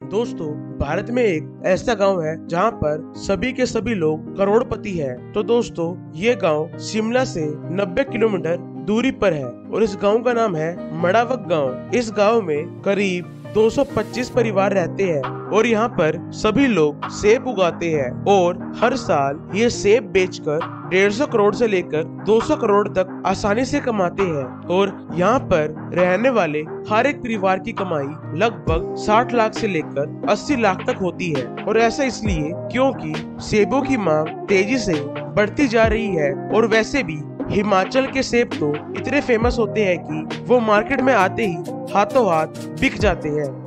दोस्तों, भारत में एक ऐसा गांव है जहां पर सभी के सभी लोग करोड़पति हैं। तो दोस्तों, ये गांव शिमला से 90 किलोमीटर दूरी पर है और इस गांव का नाम है मड़ावक गांव। इस गांव में करीब 225 परिवार रहते हैं और यहाँ पर सभी लोग सेब उगाते हैं और हर साल ये सेब बेचकर 150 करोड़ से लेकर 200 करोड़ तक आसानी से कमाते हैं। और यहाँ पर रहने वाले हर एक परिवार की कमाई लगभग 60 लाख से लेकर 80 लाख तक होती है। और ऐसा इसलिए क्योंकि सेबों की मांग तेजी से बढ़ती जा रही है और वैसे भी हिमाचल के सेब तो इतने फेमस होते हैं कि वो मार्केट में आते ही हाथों हाथ बिक जाते हैं।